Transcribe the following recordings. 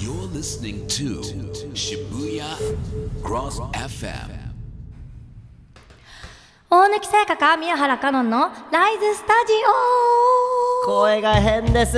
You're listening to Shibuya Cross FM. 大貫さやかか宮原香音のライズスタジオ。 声が変です。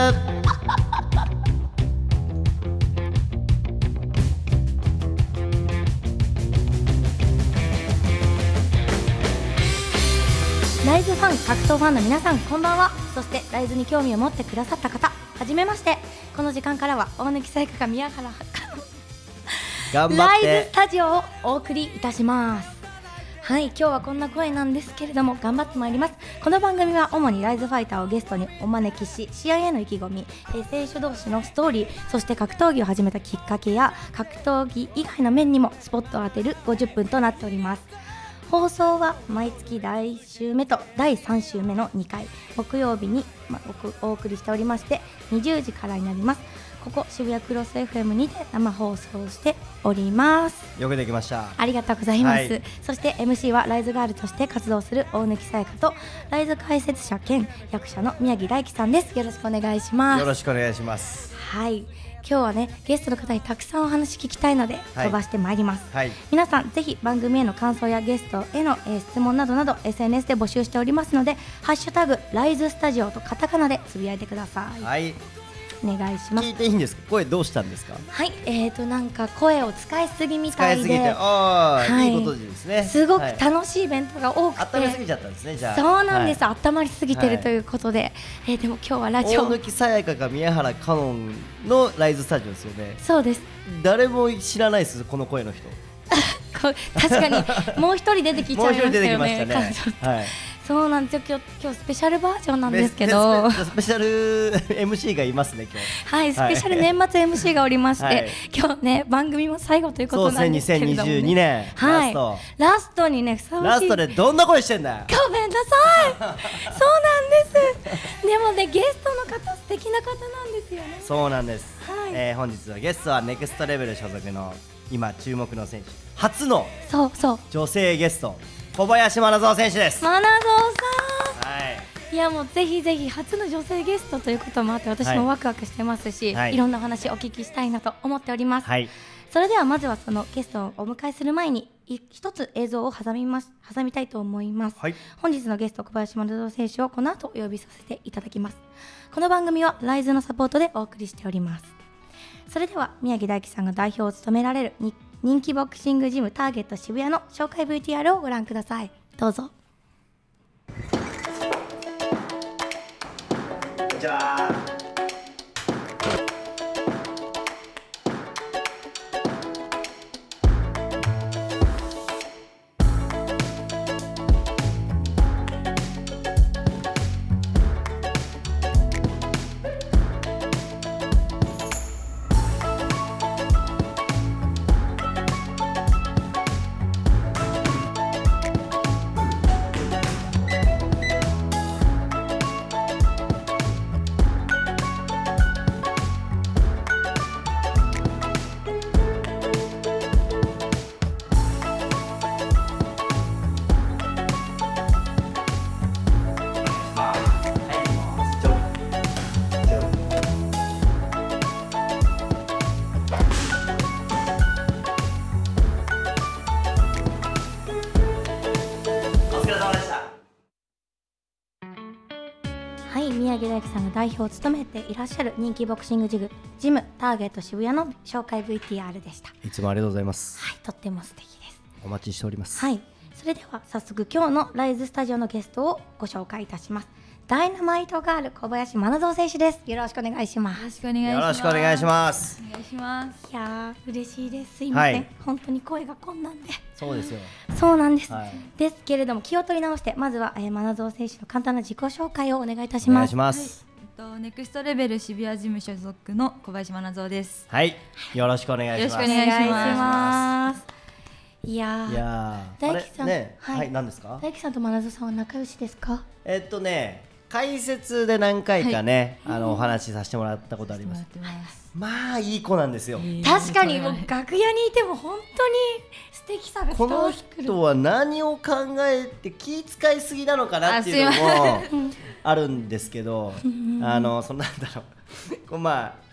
ライズファン、格闘ファンの皆さん、こんばんは。そしてライズに興味を持ってくださった方、はじめまして。この時間からは大貫さやかか宮原香音ライズスタジオをお送りいたします。はい、今日はこんな声なんですけれども頑張ってまいります。この番組は主にライズファイターをゲストにお招きし、試合への意気込み、選手同士のストーリー、そして格闘技を始めたきっかけや格闘技以外の面にもスポットを当てる50分となっております。放送は毎月第1週目と第3週目の2回木曜日に、お送りしておりまして、20時からになります。ここ渋谷クロス FM にて生放送しております。 よくできました。 ありがとうございます、 はい、 そして MC はライズガールとして活動する大貫さやかとライズ解説者兼役者の宮城大輝さんです。よろしくお願いします。 よろしくお願いします。 はい、今日はねゲストの方にたくさんお話聞きたいので飛ばしてまいります、 はい、 皆さんぜひ番組への感想やゲストへの、質問などなど SNS で募集しておりますので、ハッシュタグライズスタジオとカタカナでつぶやいてください。 はい、 お願いします。 聞いていいんですか？声どうしたんですか？ はい、なんか声を使いすぎみたいで、 使いすぎて、はい、いいことですね。 すごく楽しいイベントが多くて、 温めすぎちゃったんですね。じゃあそうなんです、温まりすぎてるということで、でも今日はラジオ大貫さやかが宮原香音のライズスタジオですよね。 そうです。 誰も知らないです、この声の人。 確かにもう一人出てきちゃいましたよね。 もう一人出てきましたね。はい、 そうなんですよ。今日スペシャルバージョンなんですけど、 スペシャル MC がいますね今日。 はい、スペシャル年末 MC がおりまして、はい、今日ね番組も最後ということなんですけれども、ね、 そうですね、2022年、 はい、ラストにねふさわしい。 ラストでどんな声してんだよ。 ごめんなさい。そうなんです。でもねゲストの方素敵な方なんですよね。 そうなんです、 はい、 本日のゲストはネクストレベル所属の今注目の選手、初の女性ゲスト小林愛蔵選手です。 愛蔵さん、 はい、 いやもうぜひぜひ初の女性ゲストということもあって私もワクワクしてますし、はい、いろんな話をお聞きしたいなと思っております、はい、それではまずはそのゲストをお迎えする前に一つ映像を挟みたいと思います、はい、本日のゲスト小林愛蔵選手をこの後お呼びさせていただきます。この番組はライズのサポートでお送りしております。それでは宮城大輝さんが代表を務められる人気ボクシングジムターゲット渋谷の紹介 VTR をご覧ください。どうぞ。 こんにちは。 宮城大輝さんが代表を務めていらっしゃる人気ボクシングジムターゲット渋谷の紹介 VTR でした。 いつもありがとうございます。 はい、とっても素敵です。 お待ちしております。 はい、それでは早速今日のライズスタジオのゲストをご紹介いたします。ダイナマイトガール小林愛蔵選手です。よろしくお願いします。 よろしくお願いします。 お願いします。いやー嬉しいです。すいません、はい、本当に声がこんなんで。 そうですよ。 そうなんです、 はい、 ですけれども気を取り直してまずは愛蔵選手の簡単な自己紹介をお願いいたします。お願いします。 ネクストレベル渋谷事務所属の小林愛蔵です。 はい、よろしくお願いします。 よろしくお願いします。 いや大輝さん、 ね、はい、何ですか？ 大輝さんと愛蔵さんは仲良しですか？ 解説で何回かね、お話しさせてもらったことあります。まあいい子なんですよ。 確かにもう楽屋にいても本当に素敵さが伝わってくる。 この人は何を考えて気遣いすぎなのかなっていうのもあるんですけど、そんなんだろう。まあ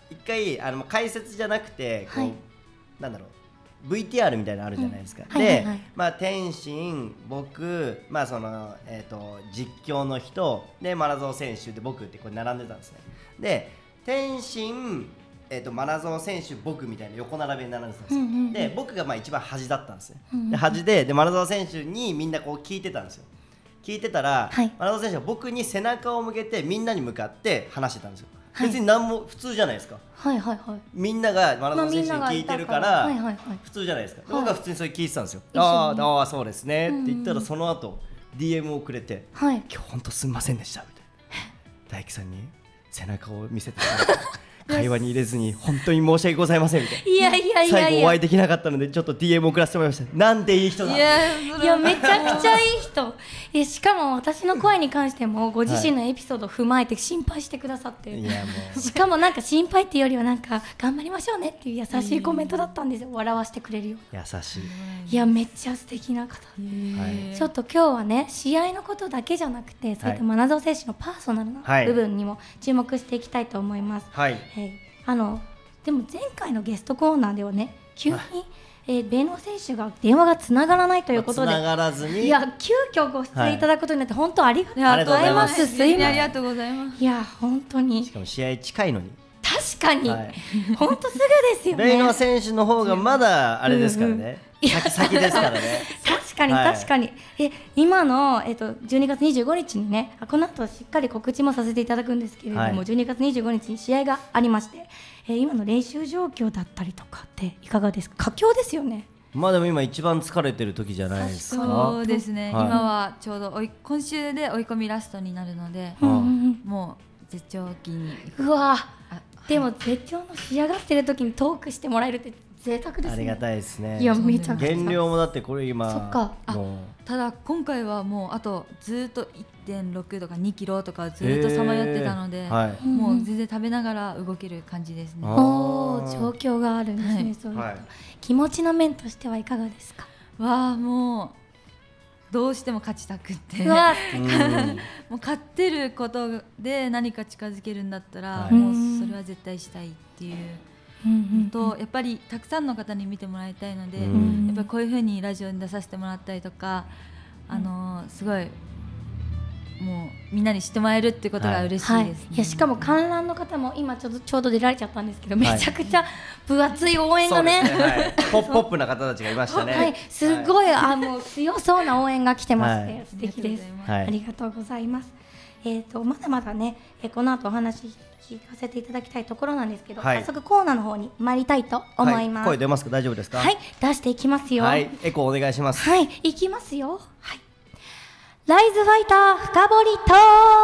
一回解説じゃなくてこう、なんだろう VTR みたいなのあるじゃないですか、で、天心、僕、実況の人でマラゾー選手で僕ってこれ並んでたんですね。で天心、マラゾー選手、僕みたいな横並びに並んでたんですよ、で僕が一番端だったんですよ、で端でマラゾー選手にみんなこう聞いてたんですよ。聞いてたら、マラゾー選手は僕に背中を向けてみんなに向かって話してたんですよ。別に何も普通じゃないですか。みんながマラゾー選手に聞いてるから普通じゃないですか。僕は普通にそれ聞いてたんですよ。ああそうですねって言ったら、その後 DM をくれて、今日本当すみませんでしたみたいな、大輝さんに背中を見せて会話に入れずに本当に申し訳ございませんみたいな、最後お会いできなかったのでちょっと DM 送らせてもらいました。なんていい人だ。 いやめちゃくちゃいい人。しかも私の声に関してもご自身のエピソードを踏まえて心配してくださって、しかもなんか心配っていうよりはなんか頑張りましょうねっていう優しいコメントだったんですよ。笑わせてくれるような。 優しい。 いやめっちゃ素敵な方。ちょっと今日はね、試合のことだけじゃなくて、そういったマラゾー選手のパーソナルな部分にも注目していきたいと思います。でも前回のゲストコーナーではね、急に、米能選手が電話がつながらないということで、 つながらずに、 いや急遽ご出演いただくことになって本当ありがとうございます。 すいません、ありがとうございます。 いや本当に、 しかも試合近いのに、 確かに、本当すぐですよね。 米能選手の方がまだあれですからね、先ですからね。 確かに、今の、12月25日にね、この後しっかり告知もさせていただくんですけれども、12月25日に試合がありまして、今の練習状況だったりとかっていかがですか？佳境ですよね。 でも今一番疲れてる時じゃないですか。 そうですね、今はちょうど今週で追い込みラストになるので、もう絶頂期に。 うわ、でも絶頂の仕上がってる時にトークしてもらえるって贅沢ですね。 ありがたいですね。 いやめちゃくちゃ。 減量もだってこれ今、 そっか、 ただ今回はもうあとずっと 1.6 とか2キロとかずっとさまよってたので、もう全然食べながら動ける感じですね。 状況があるんですね。そういう気持ちの面としてはいかがですか？ もうどうしても勝ちたくってもう勝ってることで何か近づけるんだったら、もうそれは絶対したいっていうと、やっぱりたくさんの方に見てもらいたいので、やっぱりこういう風にラジオに出させてもらったりとか、すごいもうみんなに知ってもらえるってことが嬉しいですね。 いやしかも観覧の方も今ちょうど出られちゃったんですけど、めちゃくちゃ分厚い応援がね、 ポップな方たちがいましたね。 すごいもう強そうな応援が来てまして、素敵です。ありがとうございます。まだまだね、この後お話聞かせていただきたいところなんですけど、早速コーナーの方に参りたいと思います。 声出ますか？大丈夫ですか？ はい、出していきますよ。 エコーお願いします。 はい、いきますよ。ライズファイター深掘りト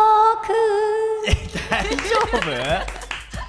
ーク。 大丈夫？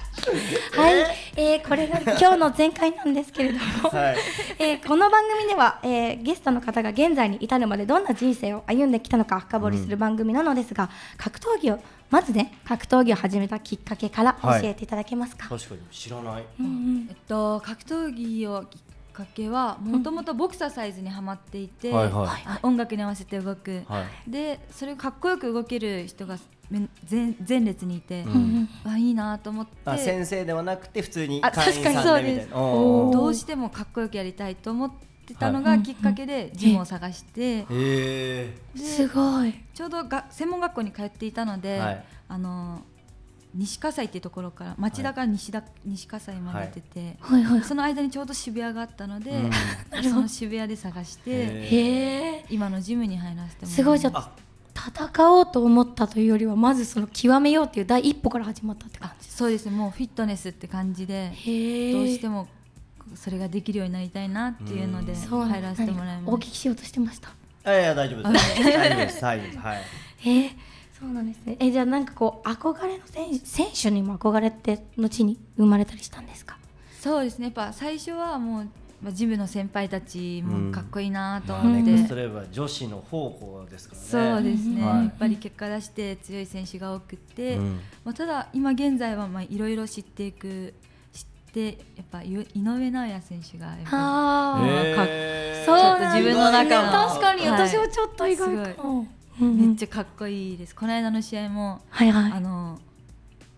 これが今日の前回なんですけれども、この番組では、ゲストの方が現在に至るまでどんな人生を歩んできたのか深掘りする番組なのですが、まずね、格闘技を始めたきっかけから教えていただけますか？ 確かに知らない。 格闘技をきっかけはもともとボクサーサイズにはまっていて、音楽に合わせて動く、でそれをかっこよく動ける人が前列にいて、いいなと思って、 先生ではなくて普通に会員さんでみたいな、 どうしてもかっこよくやりたいと思ってたのがきっかけでジムを探して、 すごい。 ちょうど専門学校に通っていたので、西葛西っていうところから町田から西葛西まで出てて、その間にちょうど渋谷があったので、その渋谷で探して今のジムに入らせてもらいます。 すごい。じゃあ戦おうと思ったというよりはまずその極めようっていう第一歩から始まったって感じですか？ そうですね、もうフィットネスって感じで、どうしてもそれができるようになりたいなっていうので入らせてもらいます。 お聞きしようとしてました？ いや大丈夫です。大丈夫です。はい。 そうなんですね。じゃあなんかこう憧れの選手にも憧れって後に生まれたりしたんですか？ そうですね、やっぱ最初はもうジムの先輩たちもかっこいいなと思って、 ネクストレベルは女子の宝庫ですからね。 そうですね、やっぱり結果出して強い選手が多くて、ただ今現在はいろいろ知ってやっぱ井上尚弥選手がやっぱりちょっと自分の中の、 確かに私はちょっと意外かも。 めっちゃかっこいいです。この間の試合も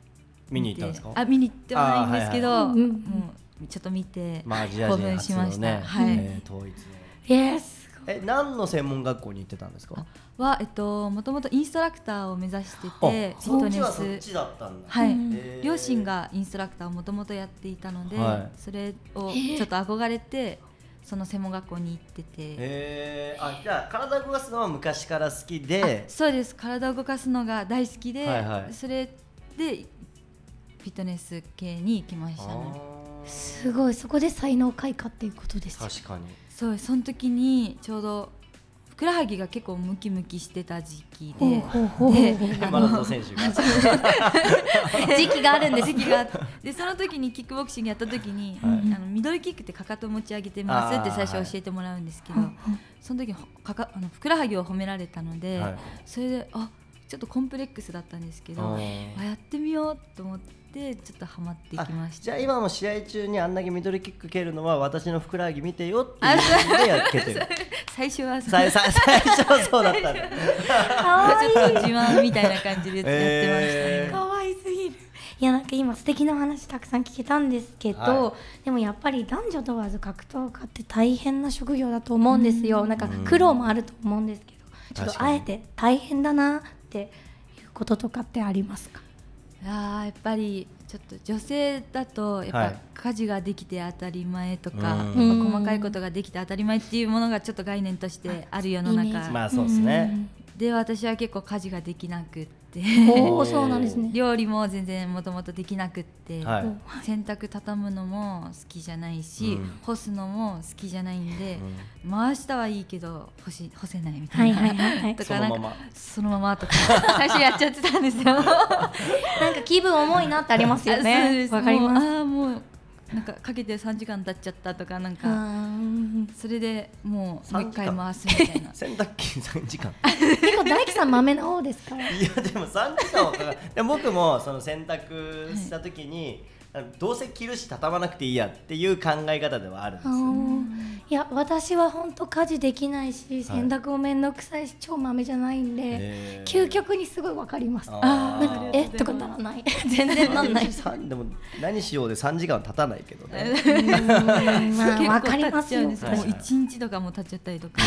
見に行ったんですか？ 見に行ってはないんですけど、もうちょっと見て興奮しました。 はい。統一の。何の専門学校に行ってたんですか？ もともとインストラクターを目指してて、 フィットネス。そっちだったんだ。 はい。両親がインストラクターをもともとやっていたので、それをちょっと憧れてその専門学校に行ってて。 じゃあ体を動かすのは昔から好きで。 そうです。体を動かすのが大好きで、それでフィットネス系に行きましたね。 すごい。そこで才能開花っていうことです。 確かに。 そう、その時にちょうどふくらはぎが結構ムキムキしてた時期で、 マラソン選手が時期があるんです。 時期があって、でその時にキックボクシングやった時に、ミドルキックってかかと持ち上げてますって最初教えてもらうんですけど、その時ふくらはぎを褒められたので、それでちょっとコンプレックスだったんですけど、やってみようと思ってちょっとハマっていきました。 じゃあ今も試合中にあんだけミドルキック蹴るのは私のふくらはぎ見てよっていう感じでやってる。 最初は最初はそうだったんだ。 ちょっと自慢みたいな感じでやってましたね。 可愛すぎる。いや、なんか今素敵な話たくさん聞けたんですけど、でもやっぱり男女問わず格闘家って大変な職業だと思うんですよ。なんか苦労もあると思うんですけど、ちょっとあえて大変だなっていうこととかってありますか？ やっぱりちょっと女性だとやっぱ家事ができて当たり前とか、細かいことができて当たり前っていうものがちょっと概念としてある世の中。 まあそうですね。 で私は結構家事ができなくって、 そうなんですね。 料理も全然もともとできなくって、洗濯畳むのも好きじゃないし、干すのも好きじゃないんで、回したはいいけど干せないみたいな、とかなんかそのままとか最初やっちゃってたんですよ。なんか気分重いなってありますよね。わかります。 もうなんかかけて3時間経っちゃったとか、なんかそれでもう一回回すみたいな。 洗濯機3時間。 結構大樹さん豆な方ですか？ いやでも3時間はかかる。僕もその洗濯した時に、どうせ着るし畳まなくていいやっていう考え方ではあるんですよ。 いや私は本当家事できないし、洗濯もめんどくさいし、超豆じゃないんで、究極にすごいわかります。なんかとかならない。全然なんない。 でも何しようで3時間は経たないけどね。 わかりますよ。もう 1日とかも経っちゃったりとか。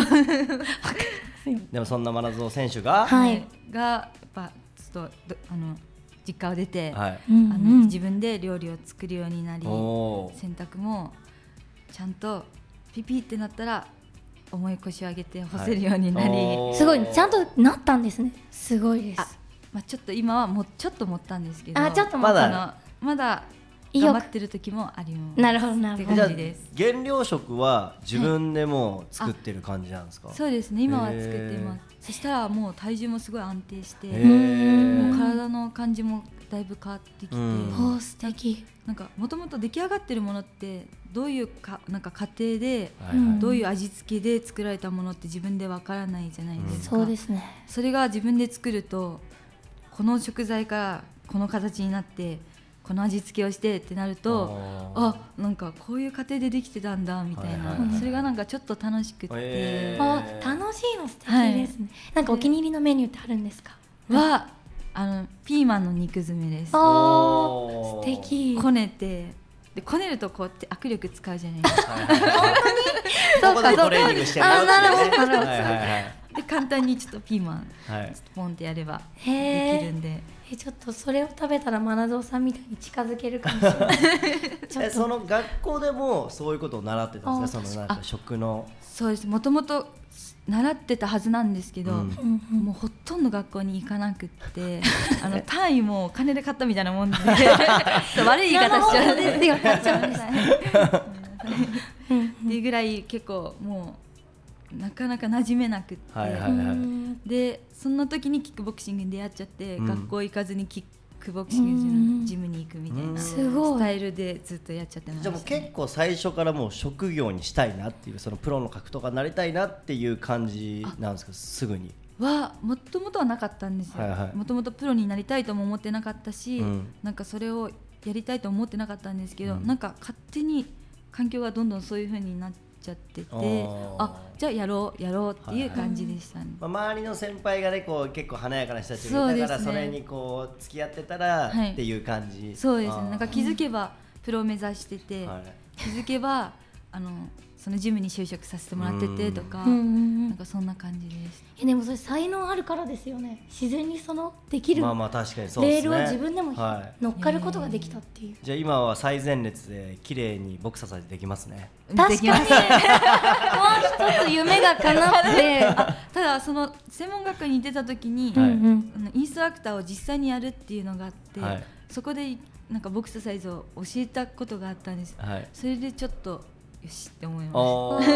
でもそんな真鶴選手がやっぱちょっと実家を出て、自分で料理を作るようになり、洗濯もちゃんとピピってなったら重い腰を上げて干せるようになり、 すごいちゃんとなったんですね。すごいです。 ちょっと今はもうちょっと持ったんですけど、 ちょっとまだ頑張ってる時もあります。 なるほどなるほど。 じゃあ原料食は自分でも作ってる感じなんですか？ そうですね、今は作っています。そしたらもう体重もすごい安定して、もう体の感じもだいぶ変わってきて、 素敵。 なんかもともと出来上がってるものってどういうなんか過程で、どういう味付けで作られたものって自分でわからないじゃないですか。 そうですね。 それが自分で作ると、この食材からこの形になってこの味付けをしてってなると、なんかこういう過程でできてたんだみたいな、それがなんかちょっと楽しくて、 楽しいの素敵ですね。なんかお気に入りのメニューってあるんですか？ ピーマンの肉詰めです。 素敵。 こねて、でこねるとこうって握力使うじゃないですか。 本当に？ そうか、トレーニングしてるよってね。 なるほど。 で簡単にちょっとピーマンポンってやればできるんで。 ちょっとそれを食べたら真鶴さんみたいに近づけるかもしれない。 その学校でもそういうことを習ってたんですか？そのなんか食の。 そうです。もともと習ってたはずなんですけど、もうほとんど学校に行かなくって、単位もお金で買ったみたいなもんで悪い言い方しちゃうんですよ。っていうぐらい結構もうなかなか馴染めなくって、でそんな時にキックボクシングに出会っちゃって、学校行かずにキックボクシングのジムに行くみたいなスタイルでずっとやっちゃってました。 じゃあもう結構最初からもう職業にしたいなっていう、そのプロの格闘家になりたいなっていう感じなんですか？すぐにもともとはなかったんですよ。もともとプロになりたいとも思ってなかったし、なんかそれをやりたいと思ってなかったんですけど、なんか勝手に環境がどんどんそういう風になっちゃってて、じゃじゃあやろうっていう感じでしたね。 周りの先輩がねこう結構華やかな人たちがいたから、それにこう付き合ってたらっていう感じ。 そうですね。なんか気づけばプロを目指してて、気づけばそのジムに就職させてもらっててとか、なんかそんな感じです。 でもそれ才能あるからですよね。自然にできる確かにそうですね。 レールを自分でも乗っかることができたっていう。 じゃあ今は最前列で綺麗にボクササできますね。 確かにもう一つ夢が叶ってただその専門学校に出た時に、インストラクターを実際にやるっていうのがあって、そこでなんかボクササイズを教えたことがあったんです。それでちょっとよしって思いました。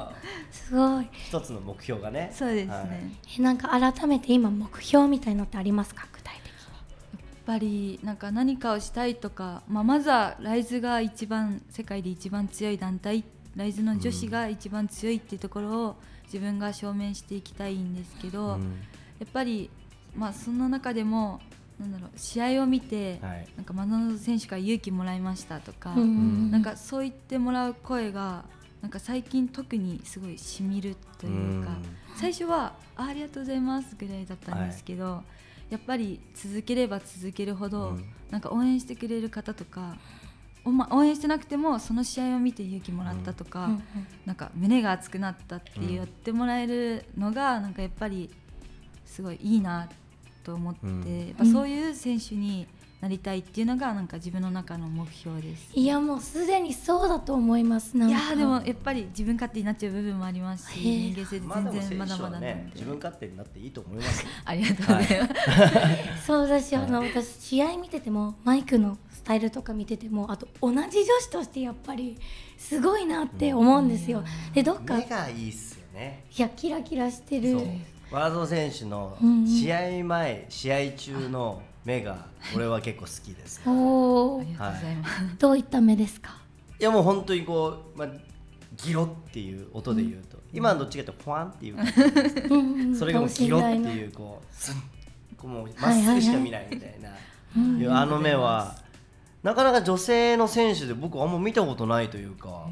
すごい。 一つの目標がね。 そうですね。 なんか改めて今目標みたいのってありますか、具体的に。 やっぱりなんか何かをしたいとか、まずはライズが世界で一番強い団体、ライズの女子が一番強いっていうところを自分が証明していきたいんですけど、やっぱりその中でも試合を見て、なんかマナノ選手から勇気もらいましたとか、なんかそう言ってもらう声がなんか最近特にすごいしみるというか、最初はありがとうございますぐらいだったんですけど、やっぱり続ければ続けるほど、なんか応援してくれる方とか、応援してなくてもその試合を見て勇気もらったとか、なんか胸が熱くなったって言ってもらえるのがなんかやっぱりすごいいいなと思って、やっぱそういう選手になりたいっていうのがなんか自分の中の目標です。 いやもうすでにそうだと思います。なんかいやでもやっぱり自分勝手になっちゃう部分もありますし、人間性で全然まだまだなんで、 自分勝手になっていいと思います。 ありがとうございます。 そうだし、私試合見ててもマイクのスタイルとか見てても、あと同じ女子としてやっぱりすごいなって思うんですよ。でどっか目がいいっすよね。 いやキラキラしてる。 ワールド選手の試合前、試合中の目が俺は結構好きです。 おー、ありがとうございます。 どういった目ですか？ いやもう本当にこう、ギロっていう音で言うと、今はどっちかというとフワンっていう感じです。それがもうギロっていうこうもうまっすぐしか見ないみたいな、あの目はなかなか女性の選手で僕あんま見たことないというか、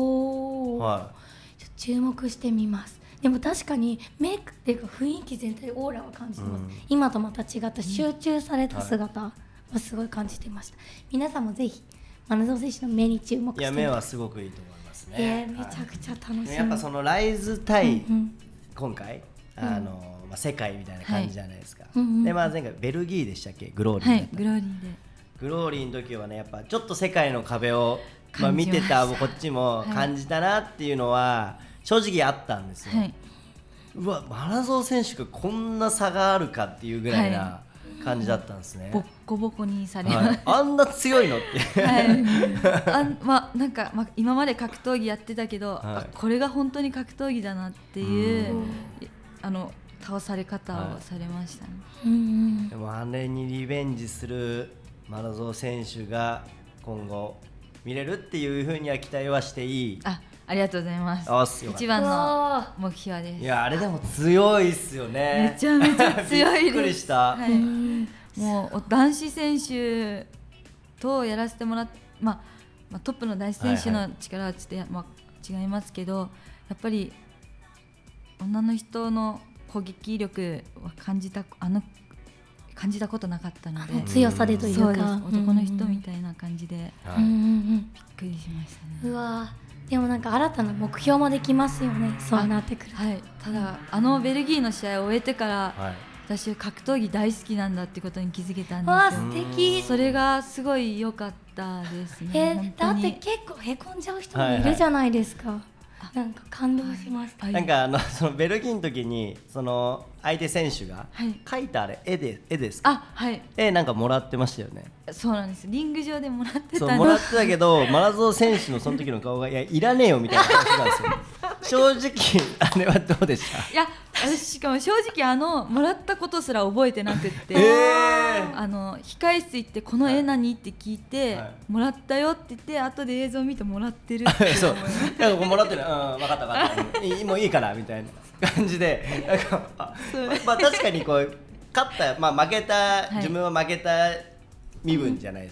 注目してみます。でも確かにメイクっていうか雰囲気全体でオーラは感じてます、今とまた違った集中された姿はすごい感じていました。皆さんもぜひマナゾ選手の目に注目して。 いや目はすごくいいと思いますね。 めちゃくちゃ楽しみ。 やっぱそのライズ対、今回世界みたいな感じじゃないですか。で前回ベルギーでしたっけ、グローリー。 グローリーの時はね、やっぱちょっと世界の壁を見てたこっちも感じたなっていうのは正直あったんですよ。うわ、マナゾー選手がこんな差があるかっていうぐらいな感じだったんですね。 ボッコボコにされます。 あんな強いのってなんか今まで格闘技やってたけど、これが本当に格闘技だなっていう倒され方をされましたね。 でもあれにリベンジするマナゾー選手が今後見れるっていう風には期待はしていい。 ありがとうございます。一番の目標です。 いやあれでも強いっすよね。 めちゃめちゃ強いです。 びっくりした。 もう男子選手とやらせてもらって、トップの男子選手の力はちょっと違いますけど、やっぱり女の人の攻撃力は感じたことなかったので、 強さでというか、 男の人みたいな感じでびっくりしましたね。 うわでもなんか新たな目標もできますよね、そうなってくる。 ただベルギーの試合を終えてから、私は格闘技大好きなんだってことに気づけたんですよ。 素敵。 それがすごい良かったですね。 だって結構へこんじゃう人もいるじゃないですか。なんか感動しました。 なんかそのベルギーの時にその相手選手が描いた絵ですか？絵なんかもらってましたよね。 そうなんです。リング上でもらってた。 そうもらってたけど、マナゾー選手のその時の顔がいらねえよみたいな話なんですよ。正直あれはどうでした？ いや私しかも正直もらったことすら覚えてなくって、控え室行ってこの絵何って聞いて、もらったよって言って後で映像見てもらってるってそうなんかもらってる、分かった分かったもういいからみたいな感じで、なんか確かにこう勝った、負けた、自分は負けた身分じゃないですか。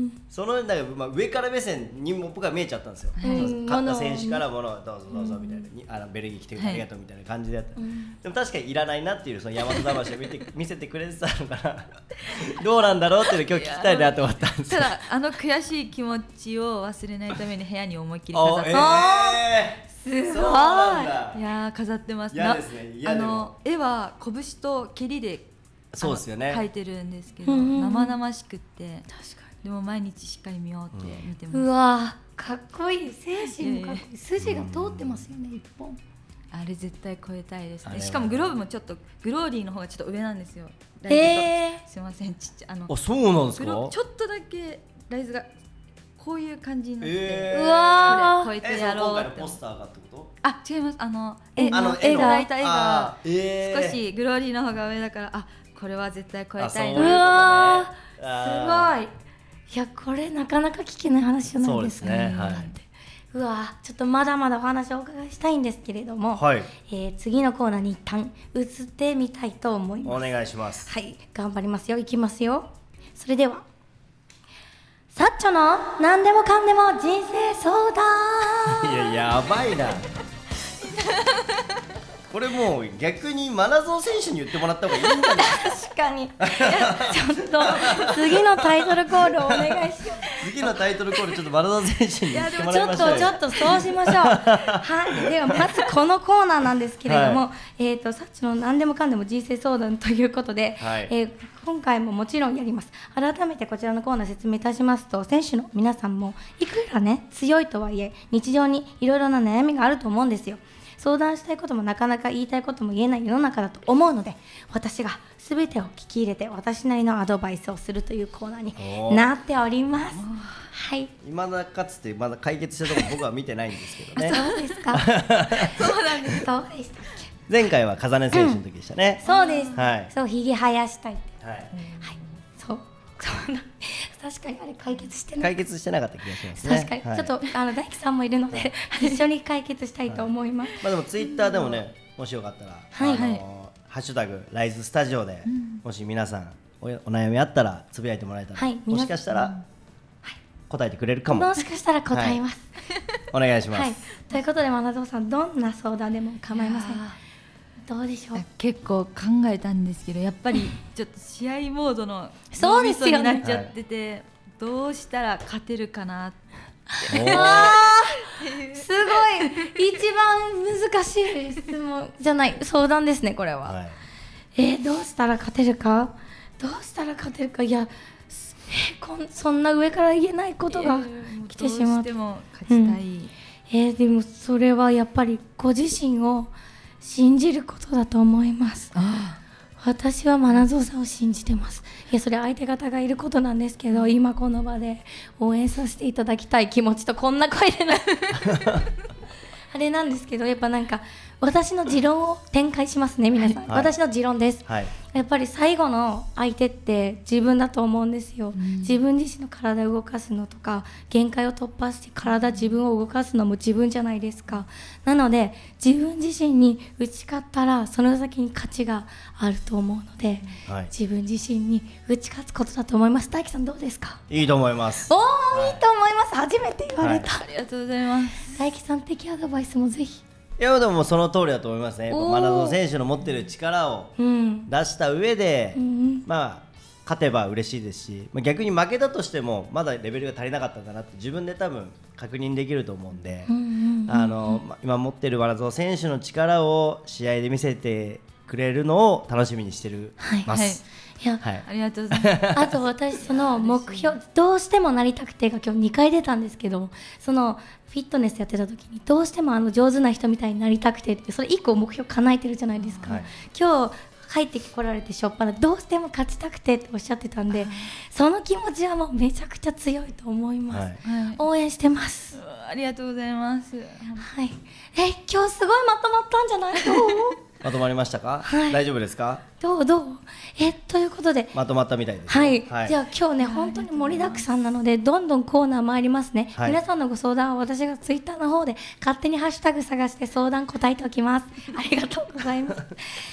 そのなんか、上から目線にも僕は見えちゃったんですよ、勝った選手から物をどうぞどうぞみたいな、ベルギー来てくれてありがとうみたいな感じでやった、でも確かにいらないなっていうその大和魂を見せてくれてたのかなどうなんだろうっていうのを今日聞きたいなと思ったんですただ悔しい気持ちを忘れないために部屋に思いっきり飾ってすごい。 そうなんだ。 いや飾ってます。 嫌ですね。 絵は拳と蹴りでそうですよね描いてるんですけど、生々しくってでも毎日しっかり見ようって見てます。 うわかっこいい。精神もかっこいい。筋が通ってますよね、一本。 あれ絶対超えたいですね。しかもグローブもちょっとグローリーの方がちょっと上なんですよ。すいません、ちっちゃあ、そうなんですか。 ちょっとだけライズがこういう感じになって、 うわこれ超えてやろうって。 ポスターがってこと？ あ、違います。 絵が少しグローリーの方が上だから、これは絶対超えたいな。 うわー、すごい。いや、これなかなか聞けない話じゃないですか。 そうですね。はい。 うわー、ちょっとまだまだお話をお伺いしたいんですけれども、 はい、 次のコーナーに一旦移ってみたいと思います。 お願いします。 はい、頑張りますよ。いきますよ。それではサッチョの何でもかんでも人生相談。 いや、やばいなこれもう逆に真名選手に言ってもらった方がいいんじゃないですか。 確かに。ちょっと次のタイトルコールお願いします。 次のタイトルコールちょっと真名選手に言ってもらいましょう。 ちょっとそうしましょう。はい。ではまずこのコーナーなんですけれども、サッチの何でもかんでも人生相談ということで、今回ももちろんやります。改めてこちらのコーナー説明いたしますと、選手の皆さんもいくらね強いとはいえ日常にいろいろな悩みがあると思うんですよ。相談したいこともなかなか言いたいことも言えない世の中だと思うので、私が全てを聞き入れて私なりのアドバイスをするというコーナーになっております。はい。 未だかつてまだ解決したところ僕は見てないんですけどね。 そうですか。そうなんです。そうでしたっけ。 前回は風根選手の時でしたね。 そうです。 はい。 そう、ひげ生やしたいって。 はい。 そう。確かにあれ解決してない。 解決してなかった気がしますね。 確かに、ちょっと大樹さんもいるので一緒に解決したいと思います。 まあでもツイッターでもね、もしよかったらハッシュタグライズスタジオでもし皆さんお悩みあったらつぶやいてもらえたら、もしかしたら答えてくれるかも。 もしかしたら答えます。 お願いします。 ということで、真名さんどんな相談でも構いません。どうでしょう。 結構考えたんですけど、やっぱりちょっと試合モードの脳みそになっちゃってて、どうしたら勝てるかなって。 すごい一番難しい質問じゃない相談ですね、これは。どうしたら勝てるか、どうしたら勝てるか。いや、そんな上から言えないことが来てしまって、 どうしても勝ちたい。 でもそれはやっぱりご自身を信じることだと思います。私は真名さんを信じてます。いや、それ相手方がいることなんですけど、今この場で応援させていただきたい気持ちとこんな声でないあれなんですけど、やっぱなんか私の持論を展開しますね、皆さん。私の持論です。やっぱり最後の相手って自分だと思うんですよ。自分自身の体を動かすのとか、限界を突破して自分を動かすのも自分じゃないですか。なので自分自身に打ち勝ったらその先に勝ちがあると思うので、自分自身に打ち勝つことだと思います。大樹さんどうですか？ いいと思います。 いいと思います。初めて言われた。 ありがとうございます。 大樹さん的アドバイスもぜひ。 いや、でもその通りだと思いますね。真名選手の持ってる力を出した上で、まあ勝てば嬉しいですし、逆に負けたとしてもまだレベルが足りなかったんだなって自分で多分確認できると思うんで、今持ってる真名選手の力を試合で見せてくれるのを楽しみにしてます。 ありがとうございます。 あと私その目標どうしてもなりたくてが今日2回出たんですけど、そのフィットネスやってた時にどうしても上手な人みたいになりたくてって、それ1個目標叶えてるじゃないですか。今日入ってこられてしょっぱなどうしても勝ちたくてっておっしゃってたんで、その気持ちはもうめちゃくちゃ強いと思います。応援してます。 ありがとうございます。 今日すごいまとまったんじゃないの？ まとまりましたか？大丈夫ですか？ どうということでまとまったみたいです。 じゃあ今日ね本当に盛りだくさんなのでどんどんコーナー参りますね。皆さんのご相談は私がツイッターの方で勝手にハッシュタグ探して相談答えておきます。ありがとうございます。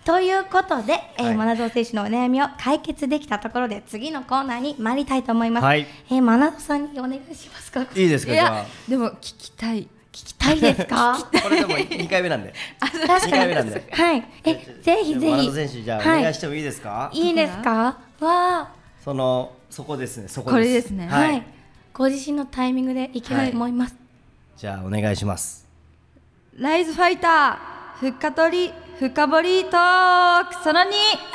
ということで、 はい、 真名選手のお悩みを解決できたところで次のコーナーに参りたいと思います。 はい、 真名さんにお願いしますか。 いいですか。じゃあでも聞きたいですか。 これでも2回目なんで確かに 2回目なんで、 はい、ぜひぜひ真名選手、じゃあお願いしてもいいですか。 いいですか。 そこですね。そこです。 これですね。 はい、ご自身のタイミングでいきたいと思います。 じゃあお願いします。 ライズファイター深掘りトークその2。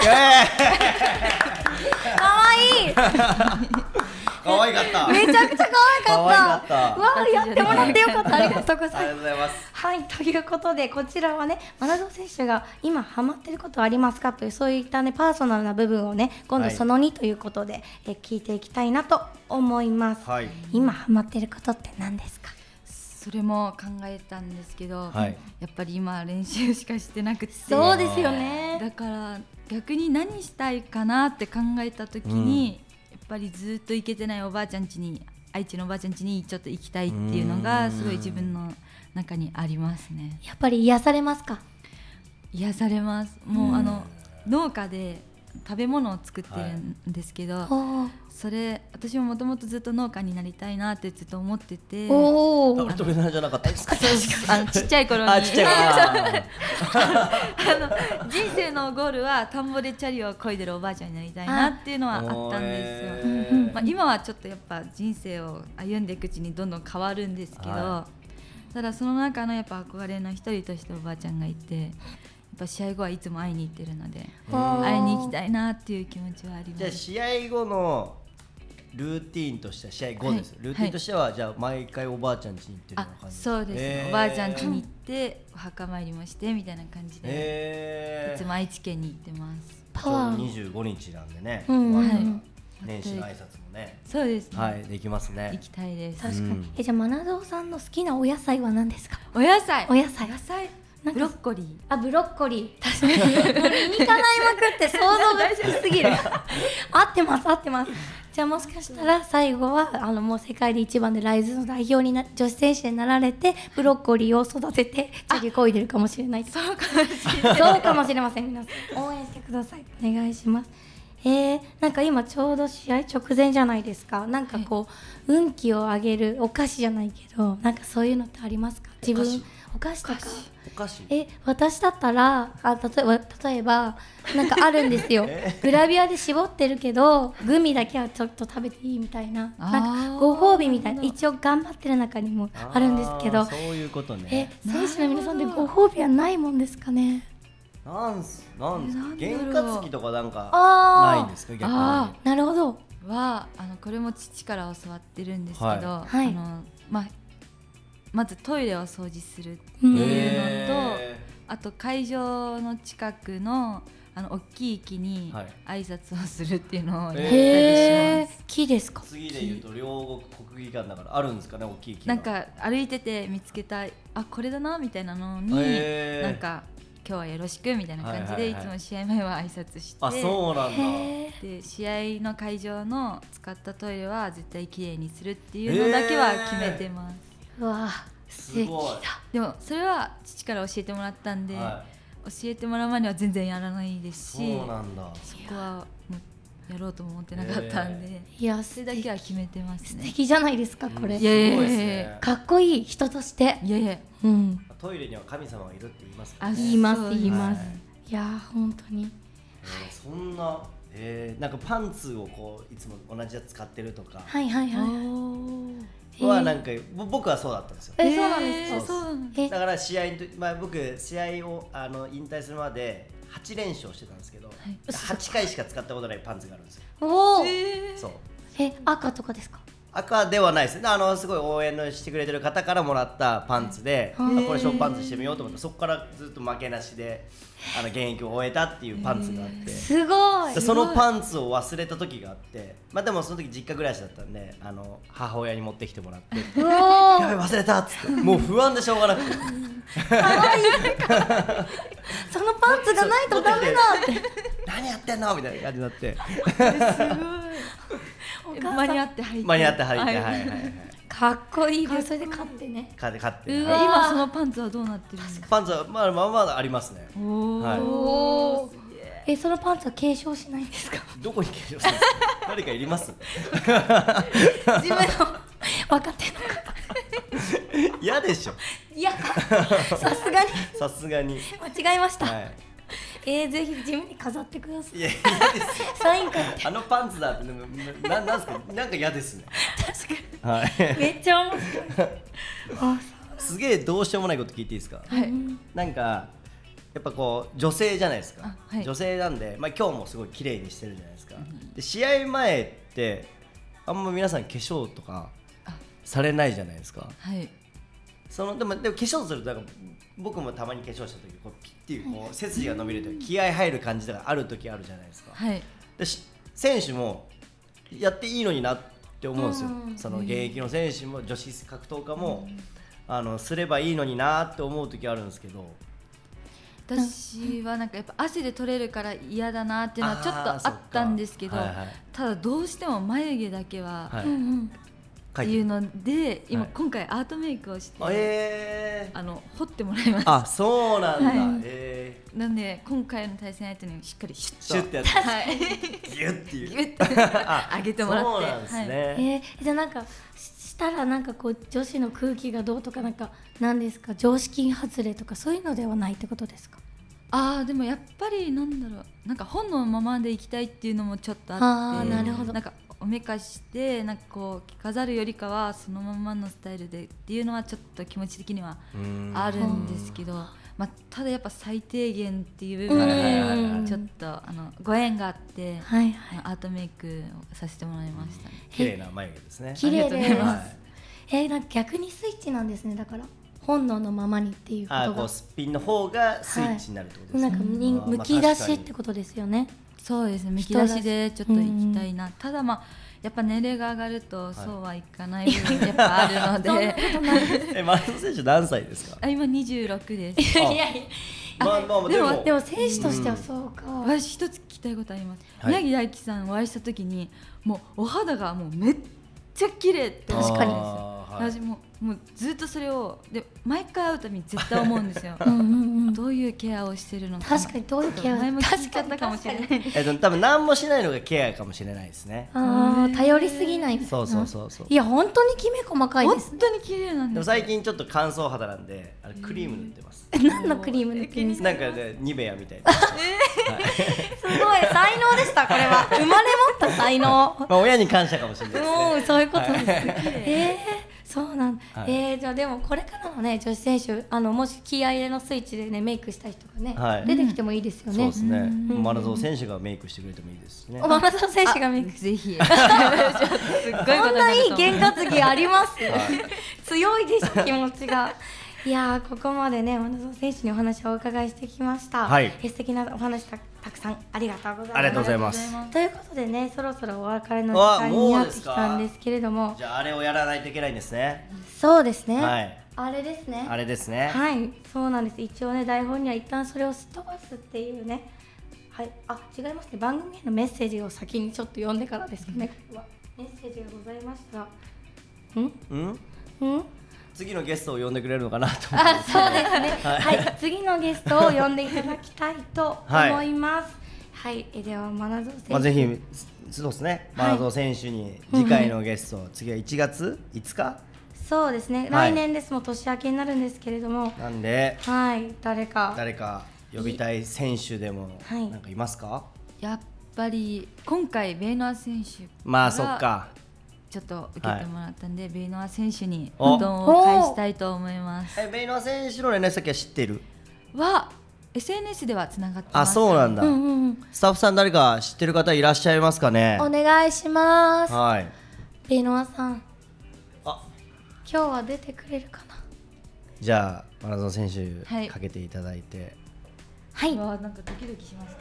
かわいい。 可愛かった。 めちゃくちゃ可愛かった。わあ、やってもらってよかった。ありがとうございます。 ありがとうございます。 はい、ということでこちらはね、真名選手が今ハマってることはありますかという、そういったねパーソナルな部分をね、今度その2ということで、聞いていきたいなと思います。 はい、 今ハマってることって何ですか。 それも考えたんですけど、 はい、 やっぱり今練習しかしてなくて、 そうですよね。 だから逆に何したいかなって考えた時に、やっぱりずっと行けてないおばあちゃん家に、愛知のおばあちゃん家にちょっと行きたいっていうのがすごい自分の中にありますね。 やっぱり癒されますか。 癒されます。もう農家で食べ物を作ってるんですけど、それ私ももともとずっと農家になりたいなってずっと思ってて。 トレーナーじゃなかったですか。 ちっちゃい頃に人生のゴールは田んぼでチャリを漕いでるおばあちゃんになりたいなっていうのはあったんですよ。今はちょっとやっぱ人生を歩んでいくうちにどんどん変わるんですけど、ただその中のやっぱ憧れの一人としておばあちゃんがいて、やっぱ試合後はいつも会いに行ってるので、会いに行きたいなっていう気持ちはあります。 じゃあ試合後のルーティーンとしては、試合後です、ルーティーンとしては、じゃあ毎回おばあちゃん家に行ってるような感じ。 そうですね、おばあちゃん家に行ってお墓参りもしてみたいな感じで、いつも愛知県に行ってます。 ちょうど25日なんでね、年始の挨拶もね、 そうですね、 はい、できますね。 行きたいです。 確かに。じゃあ真名さんの好きなお野菜は何ですか。 お野菜ブロッコリー。 ブロッコリー。確かに。理にかないまくって想像がつきすぎる。合ってます。じゃあもしかしたら最後はもう世界で一番でライズの代表に女子選手になられて、ブロッコリーを育ててチャリこいでるかもしれない。 そうかもしれません。 皆さん応援してください。お願いします。なんか今ちょうど試合直前じゃないですか。なんかこう、運気を上げるお菓子じゃないけど、なんかそういうのってありますか。自分お菓子とか。私だったら例えばなんかあるんですよ。グラビアで絞ってるけどグミだけはちょっと食べていいみたいな、なんかご褒美みたいな、一応頑張ってる中にもあるんですけど。 そういうことね。 選手の皆さんでご褒美はないもんですかね。 なんすか、験担ぎとかなんかないんですか、逆に。 なるほど。 これも父から教わってるんですけど、まずトイレを掃除するっていうのと、あと会場の近くの大きい木に挨拶をするっていうのをやったりします。 木ですか。 次で言うと両国国技館だからあるんですかね、大きい木。 なんか歩いてて見つけた、これだなみたいなのに、なんか今日はよろしくみたいな感じでいつも試合前は挨拶して、 そうなんだ。 で試合の会場の使ったトイレは絶対きれいにするっていうのだけは決めてます。 うわ、 すごい。 でもそれは父から教えてもらったんで、教えてもらう前には全然やらないですし、 そうなんだ。 そこはもうやろうと思ってなかったんで、それだけは決めてますね。 素敵じゃないですかこれ。 すごいですね。 かっこいい人として。 トイレには神様がいるって言いますね。 言います。いや本当に。 そんななんかパンツをこういつも同じやつ使ってるとか。はなんか僕はそうだったんですよ。 そうなんですか。 だから試合僕試合を引退するまで8連勝してたんですけど、8回しか使ったことないパンツがあるんですよ。そう。 赤とかですか。 赤ではないです。すごい応援のしてくれてる方からもらったパンツで、これショーパンツしてみようと思って、そこからずっと負けなしで現役を終えたっていうパンツがあって、 すごい。 そのパンツを忘れた時があって、でもその時実家暮らしだったんで母親に持ってきてもらって、やばい忘れたっつって、もう不安でしょうがなくてそのパンツがないとダメだって何やってんのみたいな感じになって、 すごい。間に合って入って、 かかっこいいです。それで買ってね。 買って今そのパンツはどうなってるんですか？ パンツはまだありますね。 おー、そのパンツは継承しないんですか？ どこに継承するんですか？誰かいります？ 自分の若手の方。 嫌でしょ。 いや、さすがに間違えました。ぜひ自分に飾ってください。 いや、嫌ですよ。 サイン買って。 あのパンツだってなんですか？なんか嫌ですね。 確かに。めっちゃ面白い。 すげえどうしようもないこと聞いていいですか？なんかやっぱこう女性じゃないですか。女性なんで、今日もすごい綺麗にしてるじゃないですか。で試合前ってあんま皆さん化粧とかされないじゃないですか。でも化粧すると僕もたまに化粧した時こうピッていうこう背筋が伸びるという気合入る感じがある時あるじゃないですか。で選手もやっていいのになって思うんですよ。その現役の選手も女子格闘家もすればいいのになって思う時あるんですけど、 私はなんかやっぱ汗で取れるから嫌だなっていうのはちょっとあったんですけど、ただどうしても眉毛だけはっていうので今回アートメイクをして彫ってもらいます。 あ、そうなんだ。 なんで今回の対戦相手にしっかりシュッとやってギュッていうギュッて上げてもらって。 そうなんですね。 じゃあなんかしたらなんかこう女子の空気がどうとかなんか何ですか、常識外れとかそういうのではないってことですか？ でもやっぱりなんか本のままでいきたいっていうのもちょっとあって、 なるほど。 なんかおめかしてなんかこう着飾るよりかはそのままのスタイルでっていうのはちょっと気持ち的にはあるんですけど、ただやっぱ最低限っていう部分でちょっとご縁があってアートメイクをさせてもらいました。 綺麗な眉毛ですね。 綺麗です。なんか逆にスイッチなんですね。だから本能のままにっていうことが。 こうすっぴんの方がスイッチになるってことですね。 なんかむき出しってことですよね。 そうですね、むき出しでちょっと行きたいな。ただやっぱ年齢が上がるとそうはいかない部分やっぱあるので。 マラソン選手何歳ですか？ 今26です。 いやいや。でも選手としてはそうか。 私一つ聞きたいことあります。宮城大輝さんお会いした時にもうお肌がもうめっちゃ綺麗って思ったんですよ。私もうずっとそれを毎回会うたびに絶対思うんですよ。どういうケアをしてるのか。 確かにどういうケア。 前も聞いちゃったかもしれない。 多分何もしないのがケアかもしれないですね。 頼りすぎない。 そう。 いや本当にきめ細かいです。 本当に綺麗なんです。 でも最近ちょっと乾燥肌なんでクリーム塗ってます。 何のクリーム塗ってるんですか？ なんかね、ニベアみたいな。 すごい才能でした。これは生まれ持った才能。 親に感謝かもしれないですね。 そういうことです。そうなんじゃあでもこれからのね女子選手もし気合い入れのスイッチでねメイクしたい人がね出てきてもいいですよね。 そうですね。マラソン選手がメイクしてくれてもいいですしね。 マラソン選手がメイクぜひ。 そんないい験担ぎあります。強いです気持ちが。いやここまでねマラソン選手にお話をお伺いしてきました。素敵なお話たくさんありがとうございます。 ありがとうございます。 ということでねそろそろお別れの時間になってきたんですけれども、 じゃああれをやらないといけないんですね。 そうですね。あれですね。 あれですね。 はい、そうなんです。一応ね台本には一旦それをすっ飛ばすっていうね。はい、違いますね。番組へのメッセージを先にちょっと読んでからですかね。メッセージがございました。 次のゲストを呼んでくれるのかなと思って。 そうですね。はい、次のゲストを呼んでいただきたいと思います。はい、ではマナゾー選手。 ぜひそうですね。マナゾー選手に次回のゲスト、次は1月5日。 そうですね。来年です。もう年明けになるんですけれども。 なんで、 誰か呼びたい選手でもなんかいますか？ やっぱり今回ベイノア選手。 そっか。 ちょっと受けてもらったんで、ベイノア選手にバトンを返したいと思います。 ベイノア選手の連絡先は知ってる ？SNS ではつながってます。 そうなんだ。スタッフさん誰か知ってる方いらっしゃいますかね？ お願いします。 はい。 ベイノアさん。今日は出てくれるかな？ じゃあマラソン選手かけていただいて。 はい。 なんかドキドキします